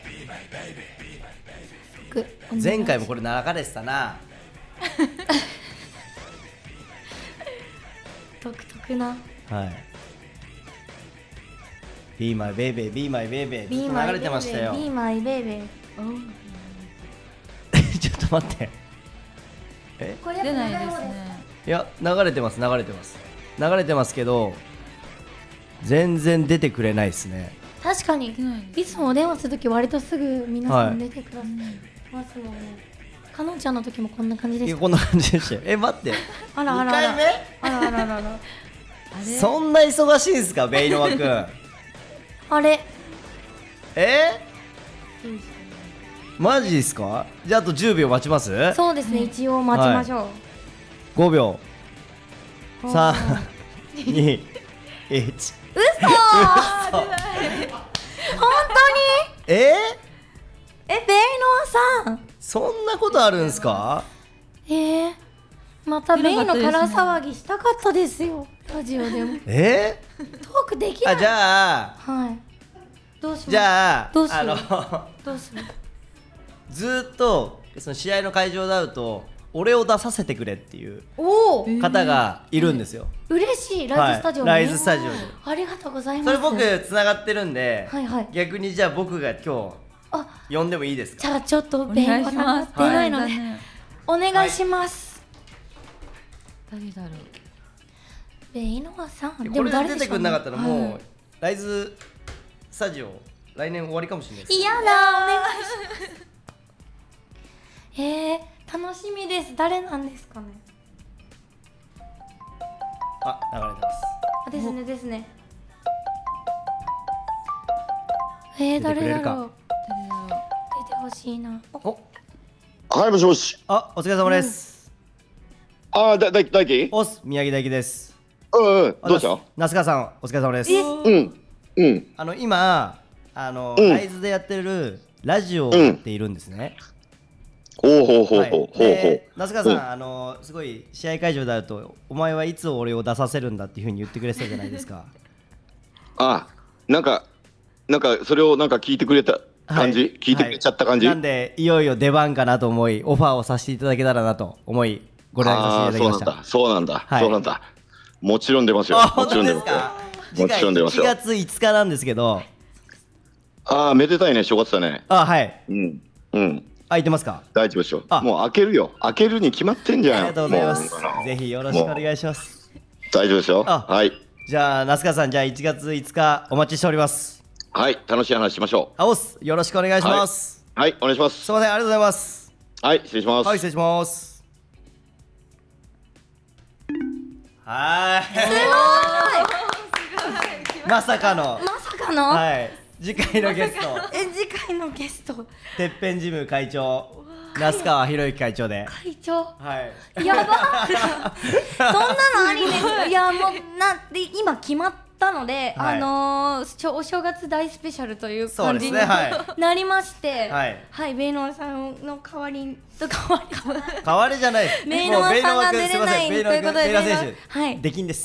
ね。前回もこれ流れてたな。 独特な。 Be my baby, be my baby ずっと流れてましたよ。 Be my baby。 ちょっと待って。 出ないですね。 いや流れてますけど全然出てくれないですね。 確かにいつもお電話するとき割とすぐ皆さん出てくださいますもんね。かのんちゃんの時もこんな感じでした。 いやこんな感じでしたよ。待ってあらあら 2回目そんな忙しいんですかベイノワくんあれマジですか。じゃああと10秒待ちます。 そうですね、一応待ちましょう。 5秒3、2、1。 嘘本当にベイノアさんそんなことあるんすか。 またベイの空騒ぎしたかったですよラジオでも。トークできない。 じゃあどうしよう。 じゃあどうするずっとその試合の会場で会うと俺を出させてくれっていう方がいるんですよ。 嬉しい。ライズスタジオに、 ライズスタジオにありがとうございます。 それ僕つながってるんで、逆にじゃあ僕が今日呼んでもいいですか。 じゃあちょっとベイノアさん出ないのでお願いします。 誰だろう。 ベイノアさんこれで出てくれなかったらもうライズスタジオ来年終わりかもしれないです。 嫌だ、お願いします。楽しみです。誰なんですかね。 流れてます。 ですね。誰だろう。出てほしいな。 はい、もしもし。 お疲れ様です。 大輝？ 宮城大輝です。 どうした？ 那須川さんお疲れ様です。今ライズでやってるラジオっているんですね。那須川さんすごい試合会場であるとお前はいつ俺を出させるんだっていう風に言ってくれてたじゃないですか。 なんかそれを聞いてくれた感じ、聞いてくれちゃった感じ。 なんでいよいよ出番かなと思いオファーをさせていただけたらなと思いご連絡させていただきました。 そうなんだ。もちろん出ますよ。もちろん出ますよ。 次回1月5日なんですけど。 めでたいね、正月だね。 空いてますか。 大丈夫でしょ。もう開けるよ。開けるに決まってんじゃん。 ありがとうございます。ぜひよろしくお願いします。 大丈夫ですよ。はい。 じゃあ那須川さん、じゃあ1月5日お待ちしております。 はい、楽しい話しましょう。よろしくお願いします。 はい、お願いします。 すみません、ありがとうございます。 はい、失礼します。 はい、失礼します。まさかの次回のゲストてっぺんジム会長那須川博之会長で。 やばそんなのありですか。いやもう今決まったので、お正月大スペシャルという感じになりまして、ベイノアさんの代わり代わりじゃないです。 ベイノアさんが出れないということで、 ベイノア選手出禁です。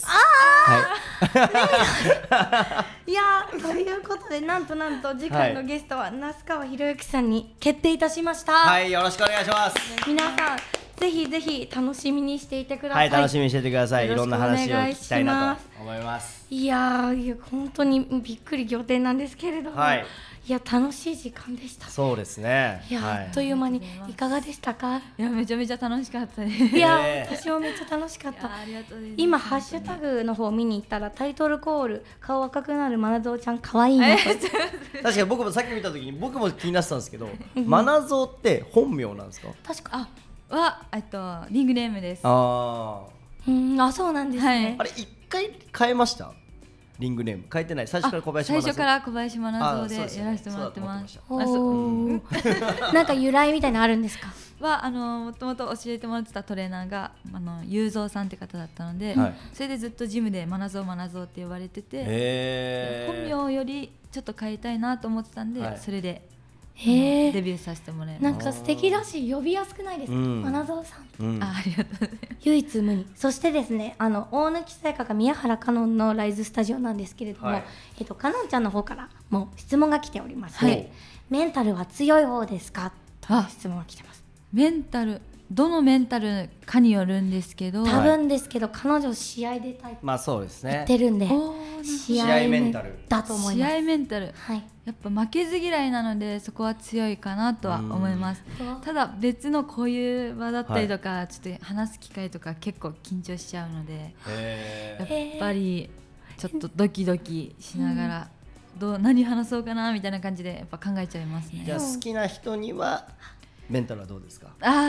いやということでなんと次回のゲストは那須川博之さんに決定いたしました。 よろしくお願いします。 皆さんぜひぜひ楽しみにしていてください。 楽しみにしていてください。いろんな話を聞きたいなと思います。 いや本当にびっくり仰天なんですけれども、いや楽しい時間でした。 そうですね。 いやあっという間にいかがでしたか。 いやめちゃめちゃ楽しかったです。 いや私もめっちゃ楽しかった。今ハッシュタグの方見に行ったらタイトルコール顔赤くなるまなぞうちゃん可愛いなと。 確かに僕もさっき見た時に僕も気になってたんですけど、まなぞうって本名なんですか。 確かリングネームです。 そうなんですね。 あれ一回変えました。リングネーム変えてない。最初から小林真奈。 最初から小林真奈でやらせてもらってます。 なんか由来みたいなのあるんですか。 もともと教えてもらってたトレーナーが雄三さんって方だったので、それでずっとジムで真奈ぞうって呼ばれてて、本名よりちょっと変えたいなと思ってたんで、それでデビューさせてもらいます。 なんか素敵だし呼びやすくないですか。まなぞうさん。 ありがとうございます。 唯一無二。そしてですね、大貫さやかが宮原かのんのライズスタジオなんですけれども、かのんちゃんの方からも質問が来ております。メンタルは強い方ですかという質問が来てます。 メンタルどのメンタルかによるんですけど、 多分ですけど彼女試合出たいってまあそうですね。 言ってるんで、試合メンタルだと思います。 試合メンタル、 はい、 やっぱ負けず嫌いなのでそこは強いかなとは思います。ただ別のこういう場だったりとか、ちょっと話す機会とか結構緊張しちゃうので、やっぱりちょっとドキドキしながら、何話そうかなみたいな感じでやっぱ考えちゃいますね。 じゃあ好きな人にはメンタルはどうですか？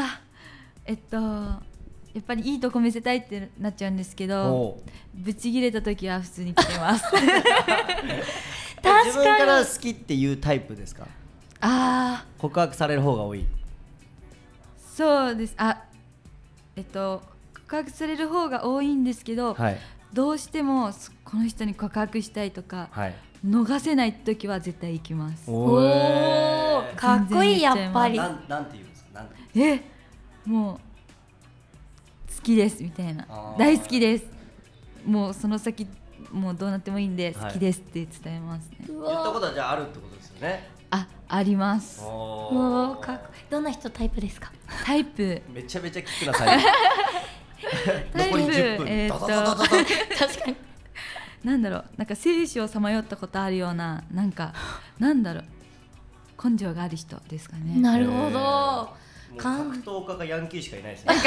やっぱりいいとこ見せたいってなっちゃうんですけど、ブチギレた時は普通に来てます確かに自分から好きっていうタイプですか？告白される方が多い？ そうです。告白される方が多いんですけど、はい、どうしてもこの人に告白したいとか、はい、逃せない時は絶対行きます。 かっこいい。やっぱりなんて言うんですか？ もう好きですみたいな、大好きです、もうその先もうどうなってもいいんで好きですって伝えますね。 言ったことはじゃああるってことですよね？ あります。 どんな人タイプですか？ タイプめちゃめちゃ聞ください残り10分確かになんだろう、なんか生死をさまよったことあるような、なんだろう、根性がある人ですかね。 なるほど。 格闘家かヤンキーしかいないですね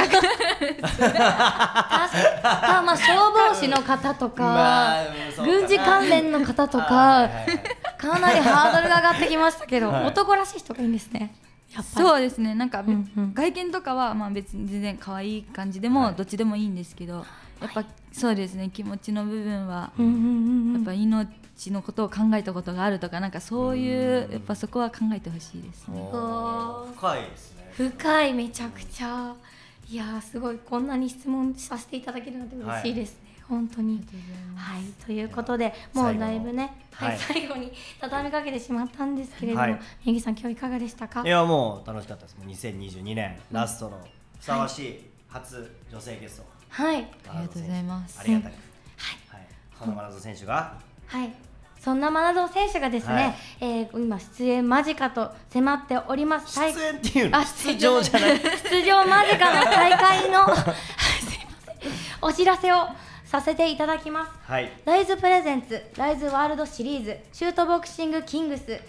まあ消防士の方とか、軍事関連の方とか、かなりハードルが上がってきましたけど、男らしい人がいいんですね。 そうですね。なんか、外見とかはまあ別に全然可愛い感じでもどっちでもいいんですけど、やっぱそうですね、気持ちの部分はやっぱ命のことを考えたことがあるとか、なんかそういうやっぱそこは考えてほしいですね。 深いですね。 深い、めちゃくちゃ。いやすごい、こんなに質問させていただけるなんて嬉しいですね、本当に。はい、ということでもうだいぶね、最後に畳みかけてしまったんですけれども、宮城さん今日いかがでしたか？ いやもう楽しかったです。もう2022年ラストのふさわしい初女性ゲスト、 はい、 ありがとうございます。 ありがたく、その真田選手が、 そんな真田選手がですね、今出演間近と迫っております。 出演っていうの？出場じゃない出場間近の大会のすいません、お知らせをさせていただきます。ライズプレゼンツライズワールドシリーズシュートボクシングキングス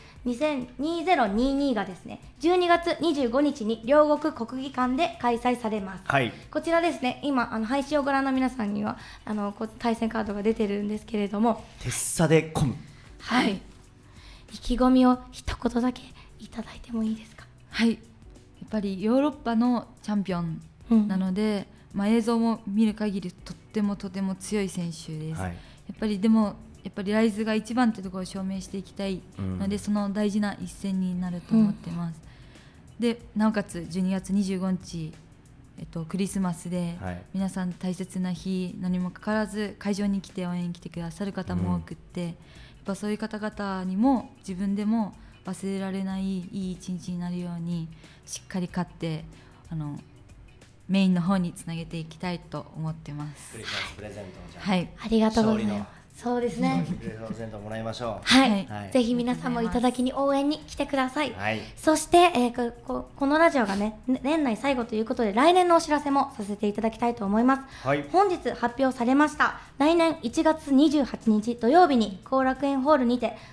2022がですね、12月25日に両国国技館で開催されます。こちらですね、今配信をご覧の皆さんには対戦カードが出てるんですけれども、 鉄差で込む。 意気込みを一言だけいただいてもいいですか？ やっぱりヨーロッパのチャンピオンなので、映像も見る限りとても強い選手です。やっぱりライズが一番というところを証明していきたいので、その大事な一戦になると思ってます。でなおかつ12月25日、クリスマスで、皆さん大切な日何もかかわらず会場に来て応援に来てくださる方も多くって、やっぱそういう方々にも自分でも忘れられないいい一日になるようにしっかり勝ってメインの方につなげていきたいと思ってます。 クリスマスプレゼントをじゃありがとうございます。そうですね。 プレゼントもらいましょう。ぜひ皆さんもいただきに応援に来てください。そして、このラジオがね年内最後ということで、来年のお知らせもさせていただきたいと思います。本日発表されました来年1月28日土曜日に後楽園ホールにて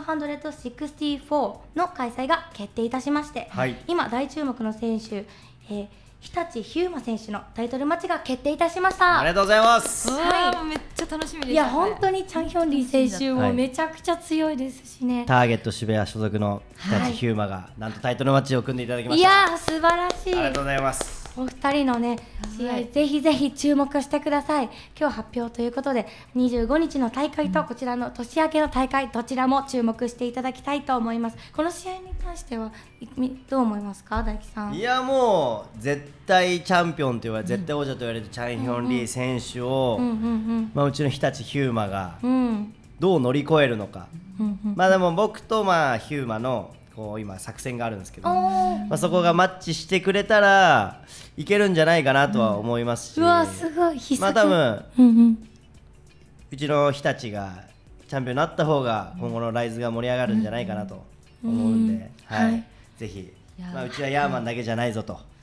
164の開催が決定いたしまして、今大注目の選手、日立日向選手のタイトルマッチが決定いたしました。 ありがとうございます。 めっちゃ楽しみです。 いや本当にチャンヒョンリー選手もめちゃくちゃ強いですしね。 ターゲット渋谷所属の日立日向がなんとタイトルマッチを組んでいただきました。 いや素晴らしい。 ありがとうございます。 お二人のね試合、ぜひぜひ注目してください。今日発表ということで25日の大会とこちらの年明けの大会、どちらも注目していただきたいと思います。この試合に関してはどう思いますか、大樹さん？ いやもう絶対チャンピオンと言われ、絶対王者と言われるチャンヒョンリー選手をうちの日立日向がどう乗り越えるのか。でも僕と日向の今作戦があるんですけど、そこがマッチしてくれたらいけるんじゃないかなとは思いますし、 うわすごい必殺。 多分うちの日立がチャンピオンになった方が今後のライズが盛り上がるんじゃないかなと思うんで、ぜひうちはヤーマンだけじゃないぞと、日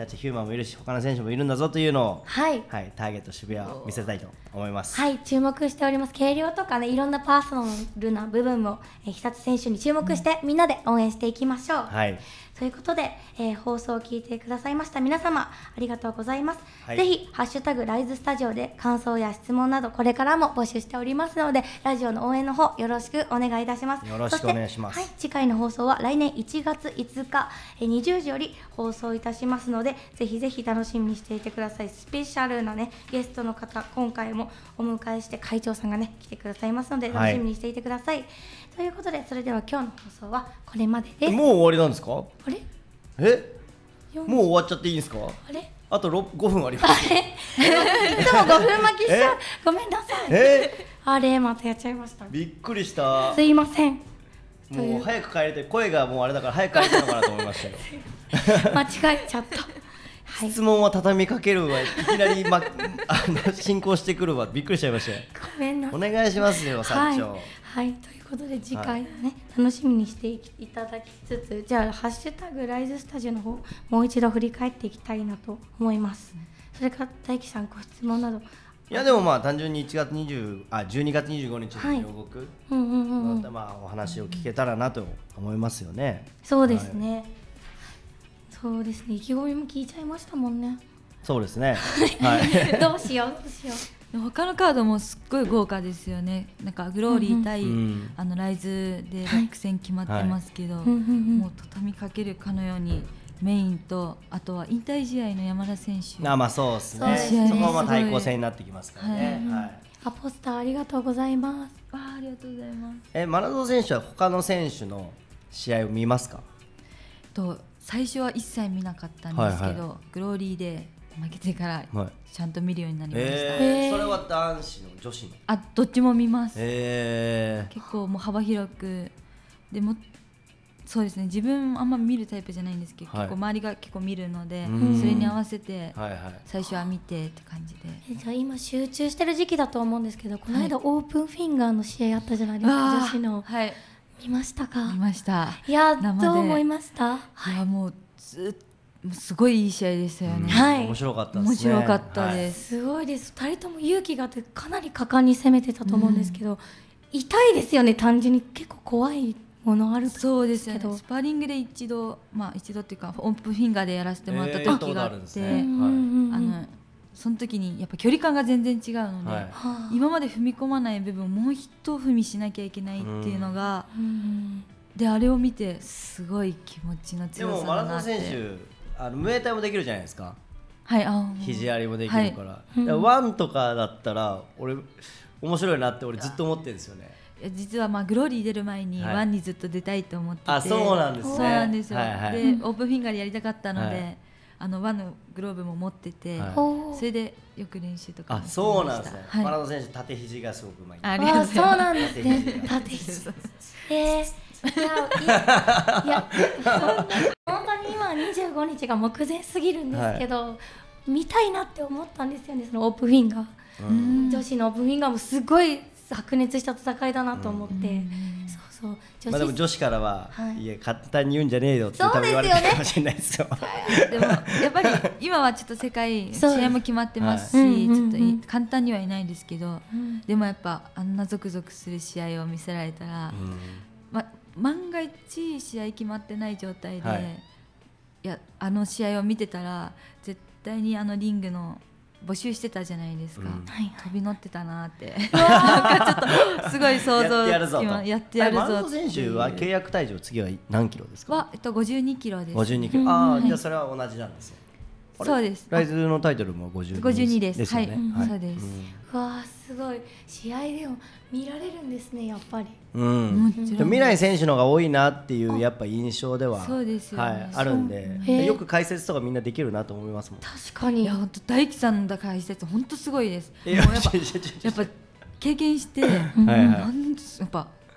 日ヒューマンもいるし他の選手もいるんだぞというのを、 はいターゲット渋谷を見せたいと思います。 はい、注目しております。軽量とかね、いろんなパーソナルな部分も日立選手に注目してみんなで応援していきましょう。 はい、 ということで、放送を聞いてくださいました皆様ありがとうございます。 はい、 ぜひハッシュタグライズスタジオで感想や質問などこれからも募集しておりますので、ラジオの応援の方よろしくお願いいたします。 よろしくお願いします。 はい、次回の放送は来年1月5日20時より放送いたしますので、ぜひぜひ楽しみにしていてください。スペシャルなねゲストの方今回もお迎えして会長さんがね来てくださいますので楽しみにしていてください。ということでそれでは今日の放送はこれまでです。 もう終わりなんですか？ あれ？ もう終わっちゃっていいんですか？ あれ？ あと5分あります。 いつも5分巻きしちゃう。ごめんなさい。あれまたやっちゃいました。 びっくりした。 すいません。 もう早く帰りたい。声がもうあれだから早く帰りたいのかなと思いましたよ。 間違えちゃった。はい、 質問は畳みかけるわ。いきなり進行してくるわ。びっくりしちゃいましたよ。 ごめんなさい。 お願いしますよ、社長。 はい、ということで次回をね、楽しみにしていただきつつ、じゃあハッシュタグライズスタジオの方もう一度振り返っていきたいなと思います。それから大樹さんご質問など。 いやでもまあ単純に12月25日の予告お話を聞けたらなと思いますよね。 そうですね、そうですね、意気込みも聞いちゃいましたもんね。 そうですね。はい。 どうしよう。 他のカードもすっごい豪華ですよね。なんかグローリー対、ライズで落選決まってますけど、もう畳みかけるかのようにメインと、あとは引退試合の山田選手。 まあそうですね。そこはまあ対抗戦になってきますからね。 アポスターありがとうございます。 ありがとうございます。 マラドー選手は他の選手の試合を見ますか？ 最初は一切見なかったんですけど、グローリーで負けてからちゃんと見るようになりました。 それは男子の女子の？ どっちも見ます。 結構もう幅広くでも、そうですね、自分あんま見るタイプじゃないんですけど、結構周りが結構見るので、それに合わせて最初は見てって感じで。 じゃあ今集中してる時期だと思うんですけど、この間オープンフィンガーの試合あったじゃないですか、女子の。見ましたか？ 見ました。 いや、どう思いました？ いや、もうすごいいい試合でしたよね。 面白かったですね。 面白かったです。 すごいです。2人とも勇気があってかなり果敢に攻めてたと思うんですけど、痛いですよね。単純に結構怖いものある。 そうですよね。スパーリングで一度っていうかオープンフィンガーでやらせてもらった時があって、その時にやっぱ距離感が全然違うので、今まで踏み込まない部分をもう一踏みしなきゃいけないっていうのが、であれを見てすごい気持ちの強さだなって。でもマラソン選手ムエタイもできるじゃないですか。肘ありもできるから、ワンとかだったら俺面白いなって俺ずっと思ってるんですよね。 実はグローリー出る前にワンにずっと出たいと思ってて。 そうなんですね。 そうなんですよ。でオープンフィンガーでやりたかったので、ワンのグローブも持ってて、それでよく練習とかもしてました。 そうなんですね。マラドー選手縦肘がすごくうまい。 ありがとうございます。そうなんですね。縦肘。いや本当に今25日が目前すぎるんですけど、見たいなって思ったんですよね。そのオープンフィンガー、女子のオープンフィンガーもすごい白熱した戦いだなと思って、 でも女子からは、いや簡単に言うんじゃねえよって多分言われてるかもしれないですよ。 でもやっぱり今はちょっと世界試合も決まってますし、ちょっと簡単にはいないんですけど、でもやっぱあんなゾクゾクする試合を見せられたら、万が一試合決まってない状態で、あの試合を見てたら絶対にリングの募集してたじゃないですか、飛び乗ってたなってなんかちょっとすごい想像やってやるぞ。 マラドー選手は契約体重次は何キロですか ？52キロです。 52キロ。じゃあそれは同じなんですよ。 そうです。 ライズのタイトルも 52です。 はい、 そうです。 わあ、すごい。試合でも見られるんですね、やっぱり。 未来選手の方が多いなっていうやっぱ印象ではあるんで、よく解説とかみんなできるなと思いますもん。 確かに。 いや本当大樹さんの解説本当すごいです。やっぱ経験してやっぱ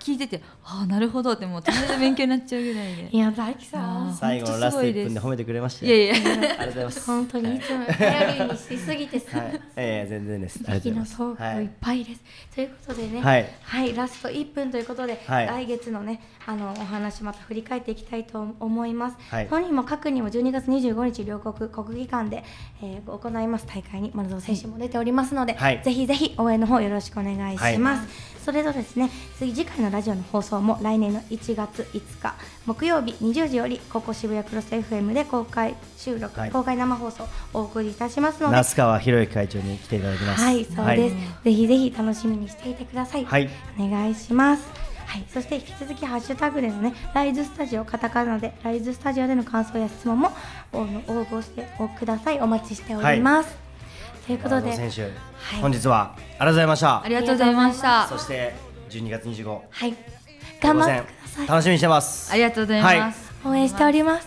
聞いてて、ああなるほどってもうとりあえず勉強になっちゃうぐらいでいや大輝さん最後のラスト1分で褒めてくれましたいやいやありがとうございます本当にいつも頼りにしすぎてす、 全然です素敵なトークいっぱいです、ということでね、ラスト1分ということで、来月のねお話また振り返っていきたいと思います、本人も各人も12月25日両国国技館で、行います大会に丸園選手も出ておりますので、ぜひぜひ応援の方よろしくお願いします、それとですね次回のラジオの放送も来年の1月5日木曜日20時よりここ渋谷クロス FM で公開収録、公開生放送をお送りいたしますので、 那須川博之会長に来ていただきます。 はい、そうです、ぜひぜひ楽しみにしていてください、お願いします。そして引き続きハッシュタグでのねライズスタジオカタカナでライズスタジオでの感想や質問も応募してください。お待ちしております、ということで選手、本日はありがとうございました。 ありがとうございました。 そして12月25、 頑張ってください。 楽しみにしてます。 ありがとうございます、 応援しております。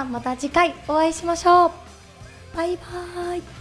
ありがとうございます。 ということで皆さんまた次回お会いしましょう。バイバイ。